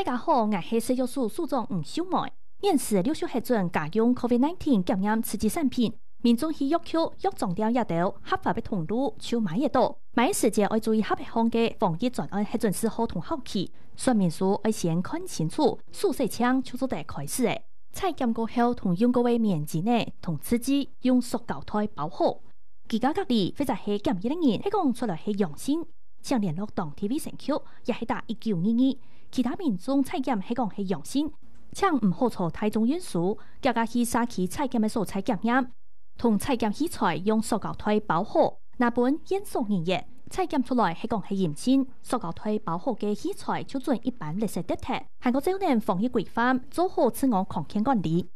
家好，我是食药署署长吴秀梅。面试陆续核准家用 COVID-19 检验刺激产品，民众去药局、药妆店也到合法的通路去买得到。买时节要注意合法方嘅防疫专案核准时候同效期。说明书要先看清楚，速食枪就做得开始的。采检过后，同用过的面巾呢，同刺激用塑胶袋包好。居家隔离或者是检疫的人，係講出來係陽性，想聯絡當 TV 社區，也係打1922。其他民眾採檢係講係陽性，請唔好坐太重運輸，家家去社區採檢嘅所採檢驗，同採檢器材用塑膠袋包好。那本驗收人員採檢出來係講係陽性，塑膠袋包好嘅器材就準一般垃圾得體，韓國少年防疫規範，做好自我抗檢管理。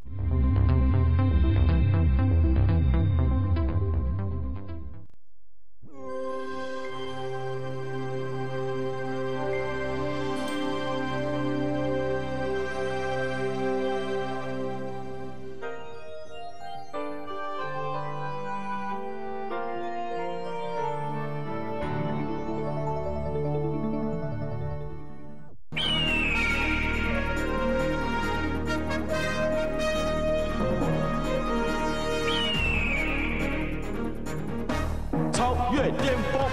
超越巅峰。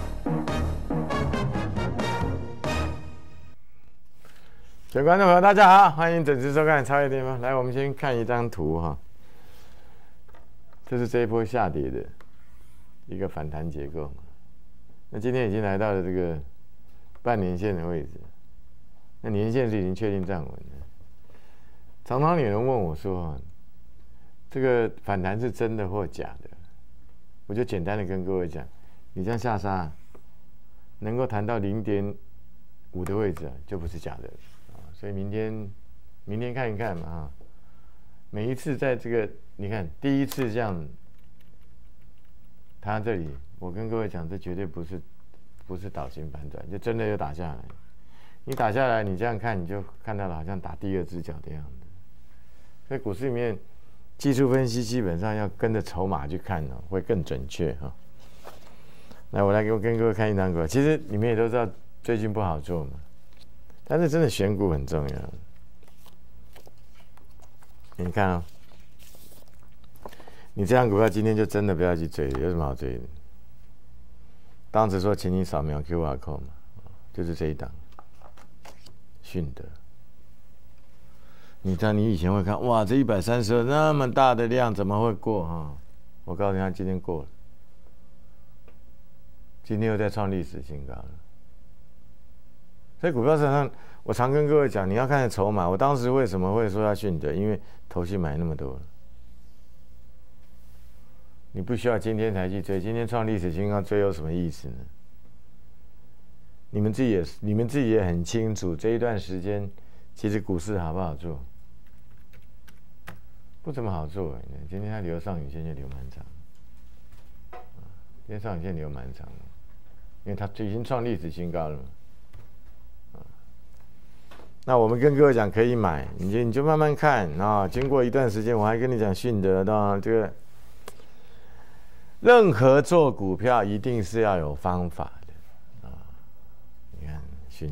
各位观众朋友，大家好，欢迎准时收看《超越巅峰》。来，我们先看一张图哈，这是这一波下跌的一个反弹结构。那今天已经来到了这个半年线的位置，那年线是已经确定站稳了。常常有人问我说，这个反弹是真的或假的？我就简单的跟各位讲，你这样下杀能够弹到0.5的位置就不是假的所以明天看一看嘛每一次在这个你看第一次这样弹到这里，我跟各位讲，这绝对不是倒型反转，就真的有打下来。你打下来，你这样看你就看到了好像打第二只脚的样子。所以股市里面技术分析基本上要跟着筹码去看会更准确来，我跟各位看一张股，其实你们也都知道最近不好做嘛，但是真的选股很重要。你看你这张股票今天就真的不要去追，有什么好追的？当时说请你扫描 QR code 嘛，就是这一档迅德。你知道你以前会看哇，这132那么大的量怎么会过我告诉你，他今天过了，今天又在创历史新高了。所以股票市场上，我常跟各位讲，你要看筹码。我当时为什么会说要迅德？因为投信买那么多了，你不需要今天才去追，今天创历史新高追有什么意思呢？你们自己也很清楚，这一段时间其实股市好不好做？不怎么好做今天它留上影线就留蛮长，今天上影线留蛮长的，因为它已经创历史新高了嘛。那我们跟各位讲可以买，你就慢慢看经过一段时间，我还跟你讲迅德的这个，任何做股票一定是要有方法的你看迅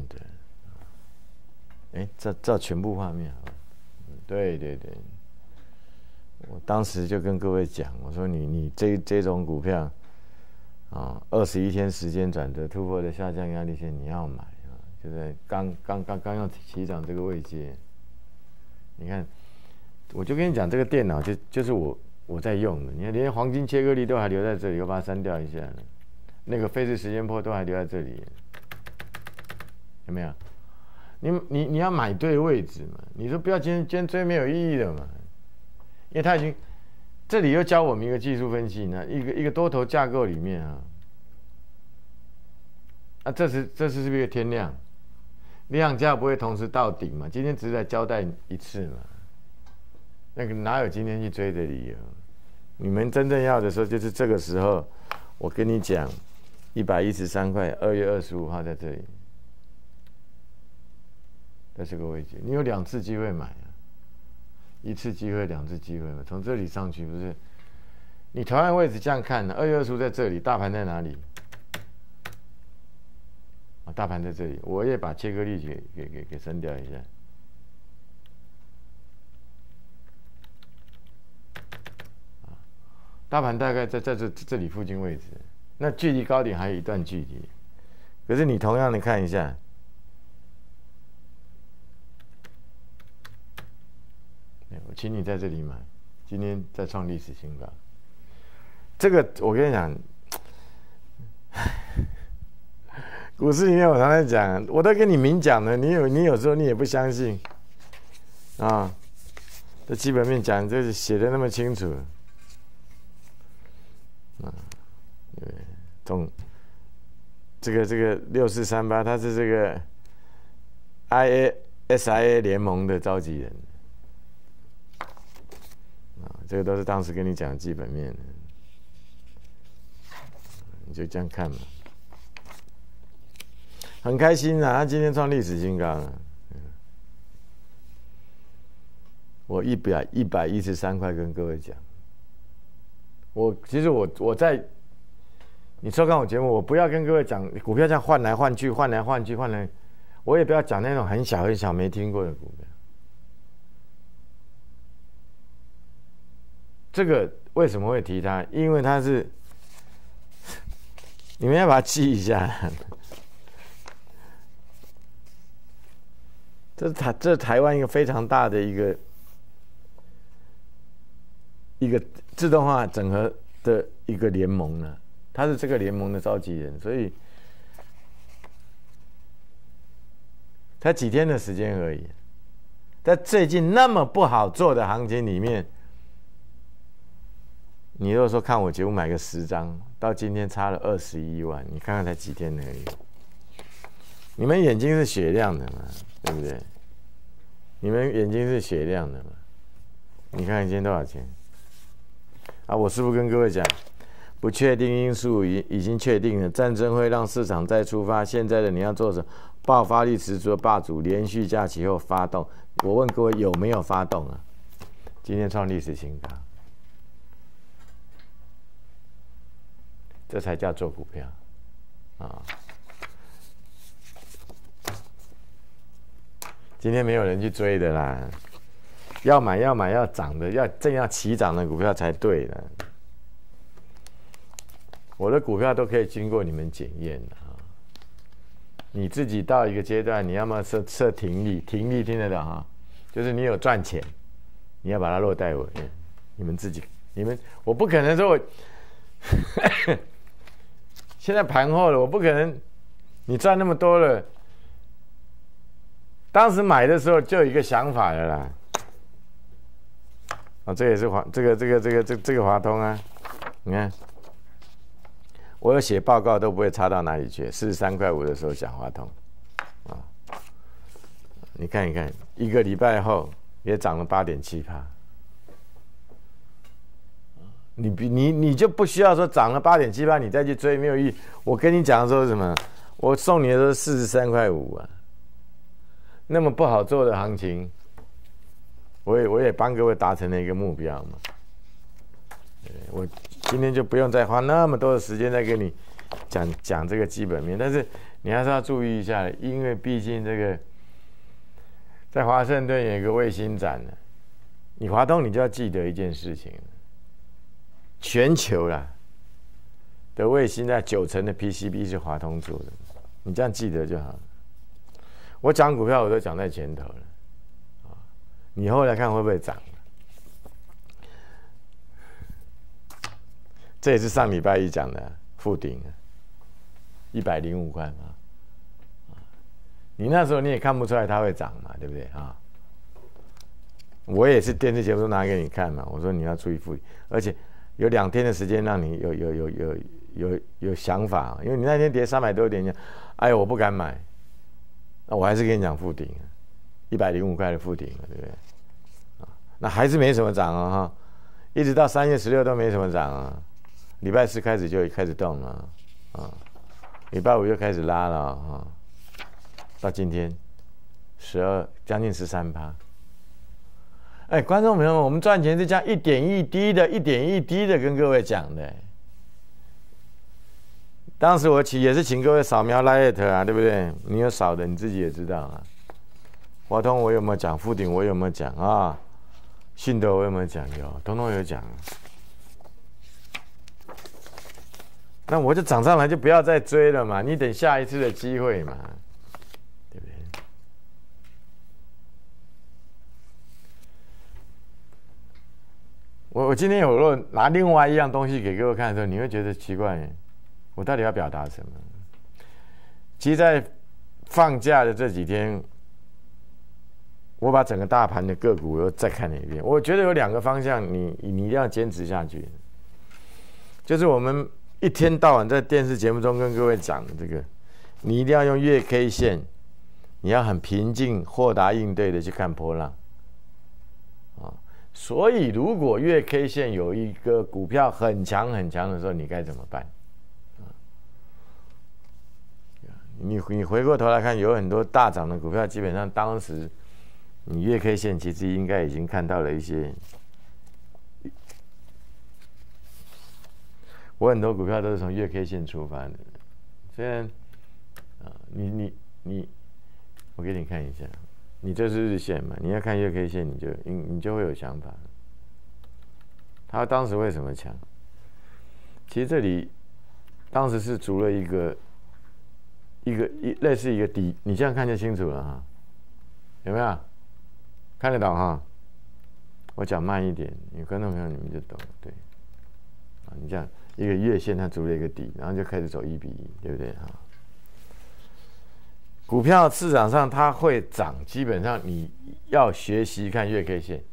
德，这全部画面对对对。我当时就跟各位讲，我说你这种股票21天时间转折突破的下降压力线，你要买就在刚要起涨这个位阶。你看，我就跟你讲，这个电脑就是我在用的，你看连黄金切割率都还留在这里，我把它删掉一下了，那个费氏时间波都还留在这里，有没有？你要买对位置嘛，你说不要今天追没有意义的嘛。因为他已经，这里又教我们一个技术分析呢，一个多头架构里面这是不是一个天量？量价不会同时到顶嘛？今天只是来交代一次嘛，那个哪有今天去追的理由？你们真正要的时候就是这个时候，我跟你讲，113块，2月25号在这里，在这个位置，你有2次机会买一次机会2次机会嘛，从这里上去不是？你同样位置这样看2月25在这里，大盘在哪里？ 大盘在这里，我也把切割率给升掉一下。大盘大概在这里附近位置，那距离高点还有一段距离。可是你同样的看一下，我请你在这里买，今天再创历史新高。这个我跟你讲，股市里面我常常讲，我都跟你明讲了，你有时候你也不相信啊。这基本面讲，这写的那么清楚。对，这个6438，它是这个 SIA 联盟的召集人这个都是当时跟你讲基本面的，你就这样看嘛，很开心啊，他今天创历史新高了。我113块跟各位讲。其实我在你收看我节目，我不要跟各位讲股票这样换来换去，我也不要讲那种很小很小没听过的股票。这个为什么会提它？因为它是你们要把它记一下。这是台湾一个非常大的一个自动化整合的一个联盟呢，他是这个联盟的召集人，所以才几天的时间而已，在最近那么不好做的行情里面，你如果说看我节目买个10张，到今天差了21万，你看看才几天而已。你们眼睛是雪亮的嘛，对不对？你们眼睛是雪亮的嘛？你看今天多少钱？我是不是跟各位讲，不确定因素已经确定了，战争会让市场再出发。现在的你要做什么？爆发力十足的霸主，连续假期后发动。我问各位有没有发动啊？今天创历史新高，这才叫做股票啊！今天没有人去追的啦。要买要涨的，正要起涨的股票才对的。我的股票都可以经过你们检验的啊。你自己到一个阶段，你要么设停利听得懂哈，就是你有赚钱，你要把它落袋为安。我不可能说我现在盘后了，我不可能你赚那么多了。当时买的时候就有一个想法了啦。这也是这个华通啊，你看，我有写报告都不会差到哪里去。43.5块的时候讲华通，你看一看，一个礼拜后也涨了8.7%。你就不需要说涨了8.7%你再去追没有意义。我跟你讲说什么？我送你的都是43.5块啊，那么不好做的行情。我也帮各位达成了一个目标嘛。我今天就不用再花那么多的时间再跟你讲这个基本面，但是你还是要注意一下，因为毕竟这个在华盛顿有一个卫星展呢，你华东你就要记得一件事情，全球啦的卫星在90%的 PCB 是华通做的，你这样记得就好了。我讲股票我都讲在前头了。你后来看会不会涨？这也是上礼拜一讲的附顶105块嘛。你那时候你也看不出来它会涨嘛，对不对啊？我也是电视节目都拿给你看嘛，我说你要注意附顶，而且有2天的时间让你有想法，因为你那天跌300多点，哎呦我不敢买，那我还是跟你讲附顶，105块的附顶，对不对？那还是没什么涨啊哈，一直到3月16都没什么涨啊，礼拜4开始就开始动了啊，礼拜5就开始拉了啊，到今天将近13%。哎，观众朋友们，我们赚钱是这样一点一滴的跟各位讲的。 当时我也是请各位扫描 Lite 啊，对不对？你有扫的，你自己也知道啊。华通我有没有讲？富鼎我有没有讲啊？信德我有没有讲？有，通通有讲。那我就涨上来就不要再追了嘛，你等下一次的机会嘛，对不对？我今天有如果拿另外一样东西给各位看的时候，你会觉得奇怪，我到底要表达什么？其实，在放假的这几天，我把整个大盘的个股又再看了一遍。我觉得有2个方向你一定要坚持下去，就是我们一天到晚在电视节目中跟各位讲的这个，你一定要用月 K 线，你要很平静、豁达应对的去看波浪。所以，如果月 K 线有一个股票很强很强的时候，你该怎么办？你回过头来看，有很多大涨的股票，基本上当时你月 K 线其实应该已经看到了一些。我很多股票都是从月 K 线出发的，虽然我给你看一下。你这是日线嘛？你要看月 K 线，你就会有想法。他当时为什么强？其实这里当时是筑了一个类似一个底，你这样看就清楚了哈。有没有看得到哈？我讲慢一点，你观众朋友你们就懂，对。你这样一个月线它筑了一个底，然后就开始走1比1，对不对哈？股票市场上它会涨，基本上你要学习看月 K 线。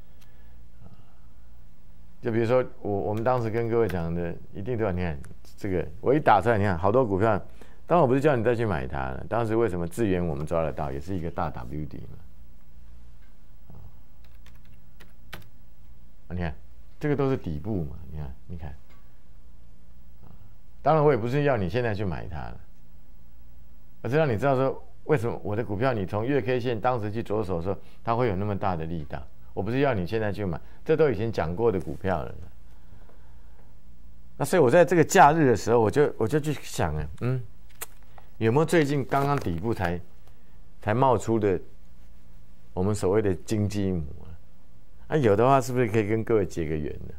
就比如说我们当时跟各位讲的，一定对吧？你看这个，我一打出来，你看好多股票，当然我不是叫你再去买它了。当时为什么智原我们抓得到，也是一个大 W 底嘛。你看这个都是底部嘛，你看。当然我也不是要你现在去买它了。而是让你知道说，为什么我的股票你从月 K 线当时去着手的时候，它会有那么大的力道。我不是要你现在去买，这都以前讲过的股票了。那所以我在这个假日的时候，我就去想有没有最近刚刚底部才冒出的我们所谓的金鸡母啊？有的话是不是可以跟各位结个缘呢？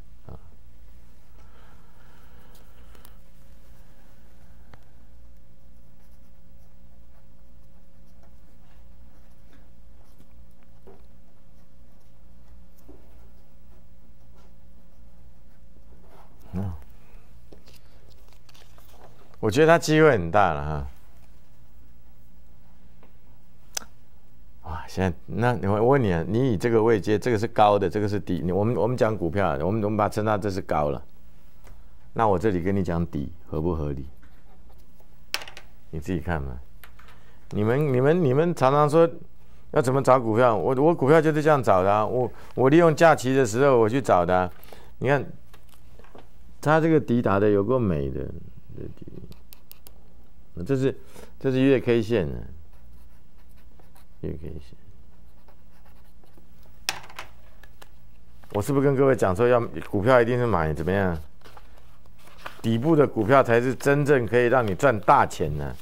我觉得它机会很大了哈。哇，现在那我问你啊，你以这个位阶，这个是高的，这个是低。我们讲股票，我们把它称它这是高了。那我这里跟你讲底合不合理？你自己看嘛。你们常常说要怎么找股票？我股票就是这样找的啊。我利用假期的时候我去找的啊。你看，它这个底打的有够美的。这是月 K 线呢，月 K 线。我是不是跟各位讲说，要股票一定是买怎么样？底部的股票才是真正可以让你赚大钱呢？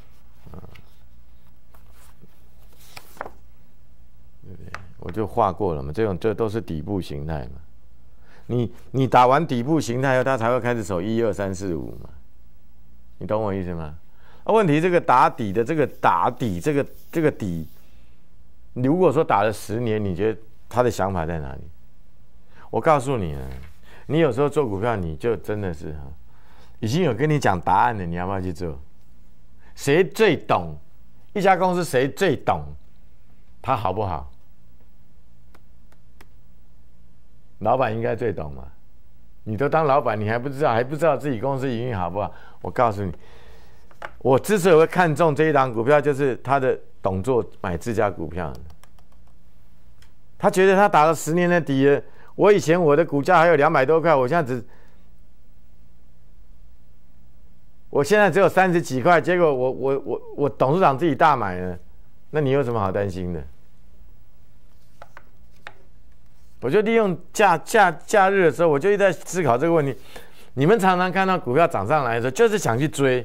对不对？我就画过了嘛，这都是底部形态嘛。你打完底部形态后，它才会开始走1、2、3、4、5嘛。你懂我意思吗？问题这个打底的这个底，如果说打了10年，你觉得他的想法在哪里？我告诉你呢，你有时候做股票，你就真的是已经有跟你讲答案了，你要不要去做？谁最懂一家公司？谁最懂它好不好？老板应该最懂嘛。你都当老板，你还不知道自己公司营运好不好？我告诉你，我之所以会看中这一档股票，就是他的董座买这家股票，他觉得他打了10年的底了。我以前我的股价还有200多块，我现在只有30几块，结果我董事长自己大买了，那你有什么好担心的？我就利用假日的时候，我就一直在思考这个问题。 你们常常看到股票涨上来的时候，就是想去追。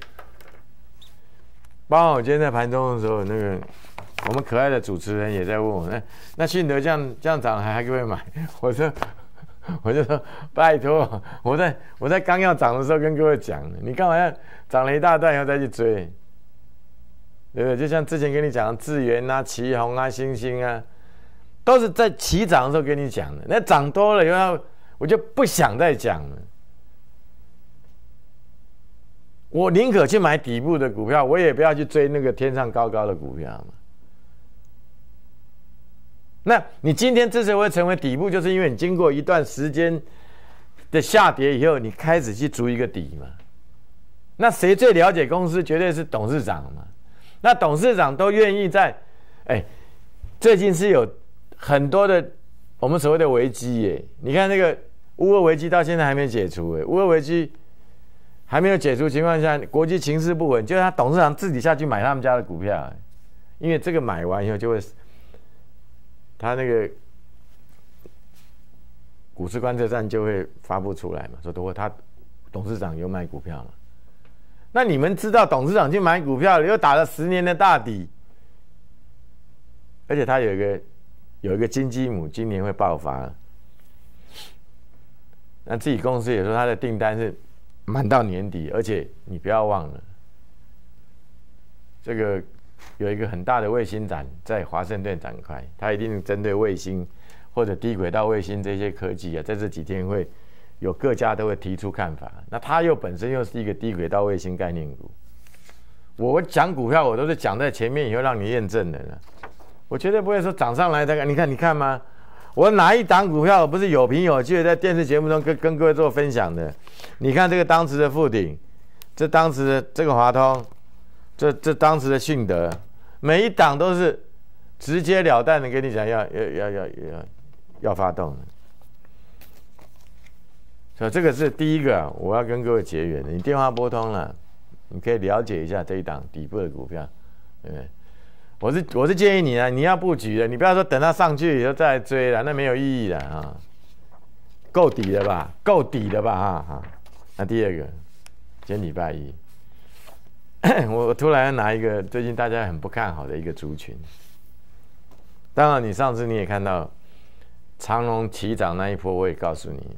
包括我今天在盘中的时候，那个我们可爱的主持人也在问我，那迅德这样涨还可不可以买？我就说拜托，我在刚要涨的时候跟各位讲了，你干嘛要涨了一大段以后再去追？对不对？就像之前跟你讲的智原啊、奇宏啊、星星啊，都是在起涨的时候跟你讲的。那涨多了以后，我就不想再讲了。我宁可去买底部的股票，我也不要去追那个天上高高的股票嘛。那你今天之所以会成为底部，就是因为你经过一段时间的下跌以后，你开始去筑一个底嘛。那谁最了解公司？绝对是董事长嘛。那董事长都愿意在，最近是有很多的我们所谓的危机耶。你看那个乌俄危机到现在还没解除耶，乌俄危机还没有解除情况下，国际情势不稳，就是他董事长自己下去买他们家的股票耶，因为这个买完以后就会。他那个股市观测站就会发布出来嘛，说他董事长有买股票嘛。那你们知道董事长去买股票了，又打了10年的大底，而且他有一个金鸡母，今年会爆发了。那自己公司也说他的订单是满到年底，而且你不要忘了，这个。有一个很大的卫星展在华盛顿展开，它一定针对卫星或者低轨道卫星这些科技啊，在这几天会有各家都会提出看法。那它本身又是一个低轨道卫星概念股，我讲股票我都是讲在前面以后让你验证的了，我绝对不会说涨上来再你看吗？我哪一档股票我不是有凭有据的在电视节目中跟各位做分享的？你看这个当时的富鼎，这当时的这个华通。这当时的迅德，每一档都是直截了当的跟你讲要发动的，所以这个是第一个我要跟各位结缘的。你电话拨通了，你可以了解一下这一档底部的股票，对不对？我是建议你啊，你要布局的，你不要说等它上去以后再来追了，那没有意义了啊。够底了吧？够底了吧？哈。那第二个，今天礼拜一。我突然拿一个最近大家很不看好的一个族群，当然你上次你也看到长荣起涨那一波，我也告诉你，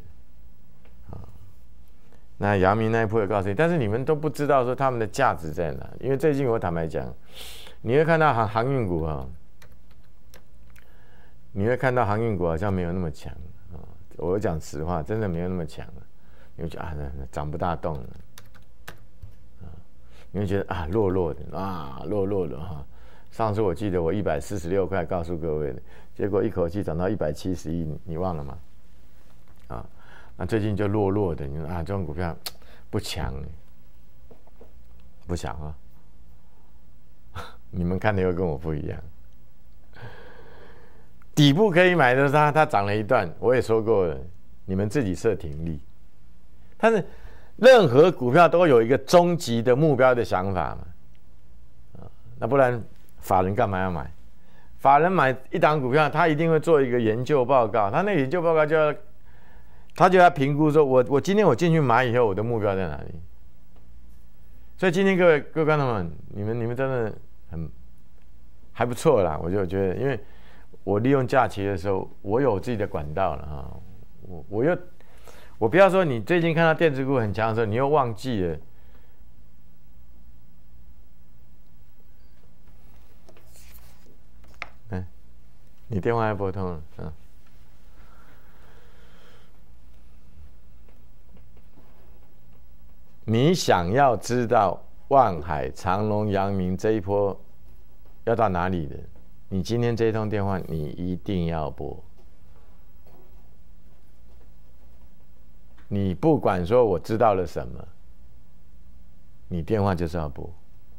那阳明那一波也告诉你，但是你们都不知道说他们的价值在哪，因为最近我坦白讲，你会看到航运股你会看到航运股好像没有那么强我讲实话，真的没有那么强了，你会觉得涨不大动了。你会觉得弱弱的哈。上次我记得我146块告诉各位的，结果一口气涨到171，你忘了吗？那最近就弱的，你说这种股票不强，不强你们看的又跟我不一样。底部可以买的是它涨了一段，我也说过了，你们自己设停利，但是。任何股票都有一个终极的目标的想法嘛，那不然法人干嘛要买？法人买一档股票，他一定会做一个研究报告，他那个研究报告他就要评估说，我今天我进去买以后，我的目标在哪里？所以今天各位观众们，你们真的还不错啦，我就觉得，因为我利用假期的时候，我有自己的管道了我不要说你最近看到电子股很强的时候，你又忘记了。你电话还拨通了你想要知道万海、长荣、阳明这一波要到哪里的？你今天这一通电话，你一定要拨。你不管说我知道了什么，你电话就是要拨。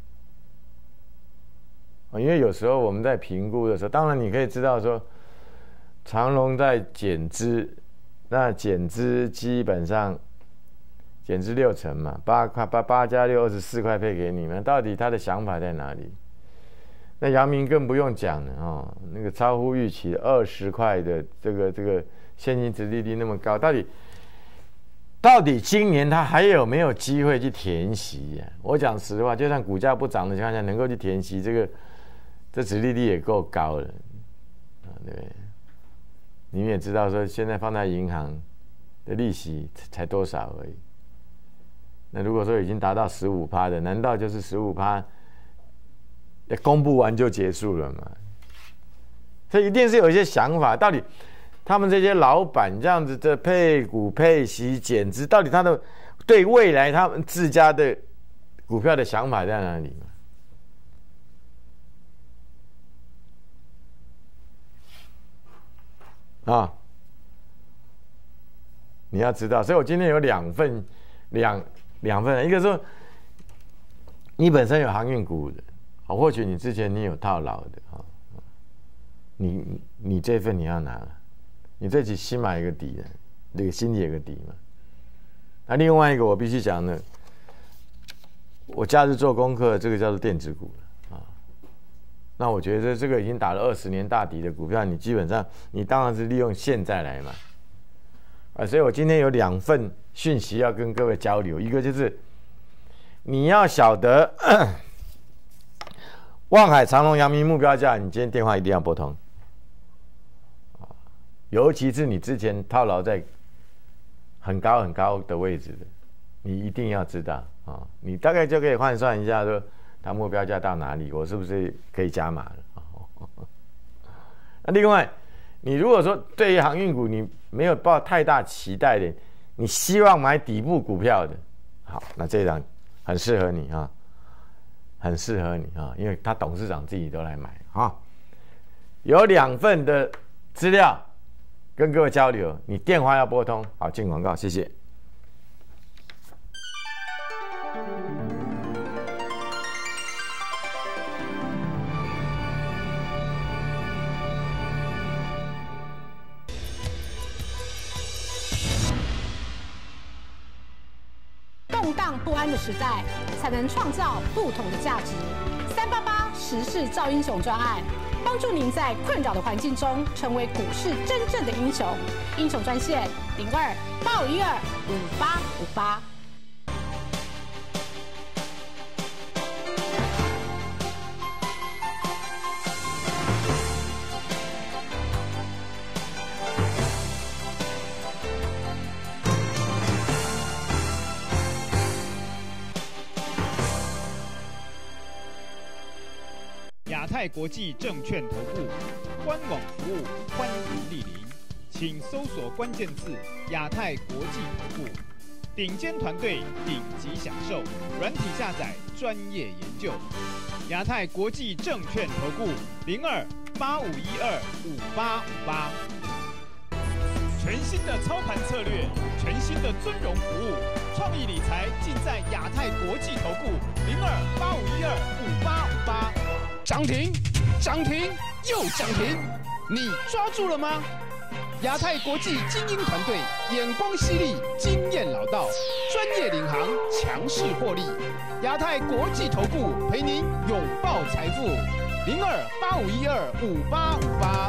因为有时候我们在评估的时候，当然你可以知道说，长荣在减资，那减资基本上减资60%嘛，8加6 24块配给你们，到底他的想法在哪里？那阳明更不用讲了那个超乎预期的20块的这个现金殖利率那么高，到底到底今年它还有没有机会去填息呀？我讲实话，就算股价不涨的情况下，能够去填息，这殖利率也够高了啊，对不对？你们也知道说，现在放在银行的利息才多少而已。那如果说已经达到15%的，难道就是15%公布完就结束了吗？所以一定是有一些想法，到底他们这些老板这样子的配股配息减资，到底他的对未来他们自家的股票的想法在哪里嘛？啊，你要知道，所以我今天有两份，一个说你本身有航运股的，或许你之前你有套牢的啊，你这份你要拿了，你自己心里有个底的，这个心里有个底嘛。那另外一个我必须讲呢，我假日做功课，这个叫做电子股啊。那我觉得这个已经打了20年大底的股票，你基本上你当然是利用现在来买啊。所以我今天有2份讯息要跟各位交流，一个就是你要晓得万海、长荣、阳明目标价，你今天电话一定要拨通，尤其是你之前套牢在很高的位置的，你一定要知道啊，你大概就可以换算一下说它目标价到哪里，我是不是可以加码了？那另外，你如果说对于航运股你没有抱太大期待的，你希望买底部股票的，好，那这一档很适合你啊，很适合你啊，因为他董事长自己都来买啊。有2份的资料跟各位交流，你电话要拨通。好，进广告，谢谢。 动荡不安的时代，才能创造不同的价值。388时事造英雄专案，帮助您在困扰的环境中成为股市真正的英雄。英雄专线02-8512-5858。 亚太国际证券投顾官网服务欢迎莅临，请搜索关键字“亚太国际投顾”，顶尖团队，顶级享受，软体下载，专业研究。亚太国际证券投顾02-8512-5858。全新的操盘策略，全新的尊荣服务，创意理财尽在亚太国际投顾02-8512-5858。涨停，涨停又涨停，你抓住了吗？亚太国际精英团队，眼光犀利，经验老道，专业领航，强势获利。亚太国际投顾陪您拥抱财富，02-8512-5858。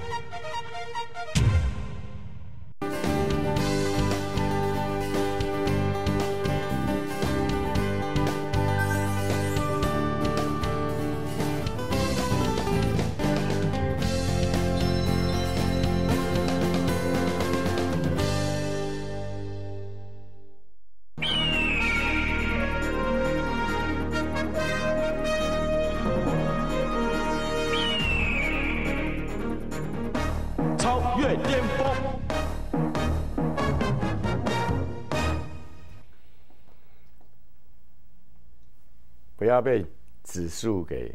巅峰，不要被指数给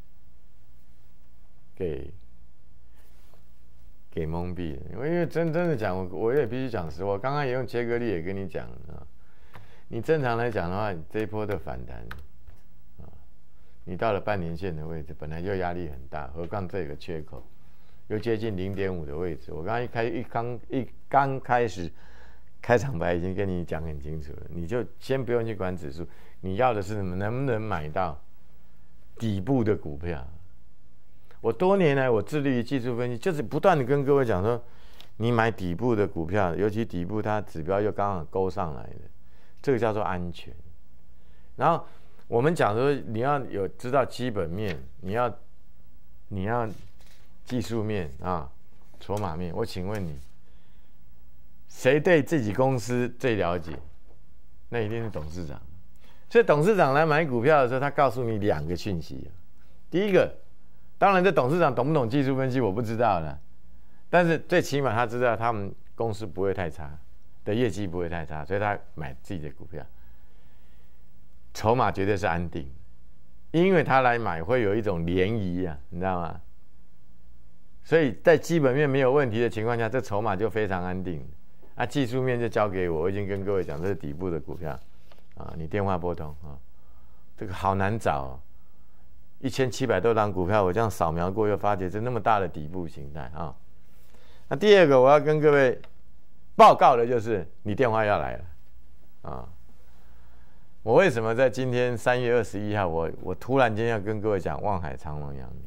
蒙蔽了。因为真的讲，我也必须讲实话。刚刚也用切割力也跟你讲啊，你正常来讲的话，这一波的反弹啊，你到了半年线的位置，本来就压力很大，何况这个缺口又接近0.5的位置。我刚开始开场白已经跟你讲很清楚了，你就先不用去管指数，你要的是能不能买到底部的股票。我多年来我致力于技术分析，就是不断的跟各位讲说， 你买底部的股票，尤其底部它指标又刚好勾上来的，这个叫做安全。然后我们讲说，你要有知道基本面，你要技术面啊，筹码面。我请问你，谁对自己公司最了解？那一定是董事长。所以董事长来买股票的时候，他告诉你2个讯息。第一个，当然这董事长懂不懂技术分析我不知道了，但是最起码他知道他们公司不会太差，的业绩不会太差，所以他买自己的股票，筹码绝对是安定，因为他来买会有一种涟漪啊，你知道吗？所以在基本面没有问题的情况下，这筹码就非常安定。啊，技术面就交给我，我已经跟各位讲，这是底部的股票，啊，你电话拨通啊，这个好难找，1700多档股票，我这样扫描过，又发觉这那么大的底部形态啊。那第二个我要跟各位报告的就是，你电话要来了，啊，我为什么在今天3月21号，我突然间要跟各位讲万海、长荣、阳明，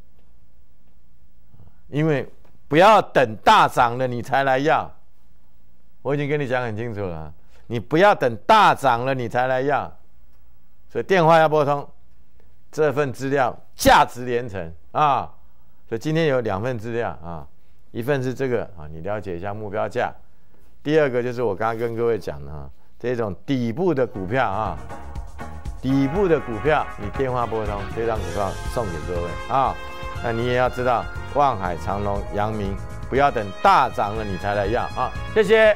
因为不要等大涨了你才来要。我已经跟你讲很清楚了，你不要等大涨了你才来要，所以电话要拨通。这份资料价值连城啊，所以今天有2份资料啊，一份是这个啊，你了解一下目标价；第二个就是我刚刚跟各位讲的啊，这种底部的股票啊，底部的股票你电话拨通，这张股票送给各位啊。那你也要知道，万海、长荣、阳明，不要等大涨了你才来要啊，谢谢。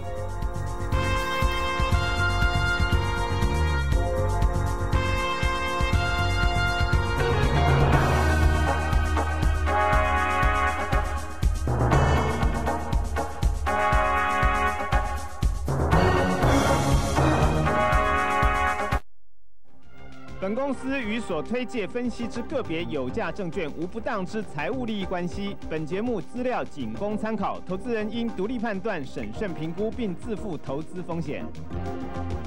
本公司与所推介分析之个别有价证券无不当之财务利益关系。本节目资料仅供参考，投资人应独立判断、审慎评估，并自负投资风险。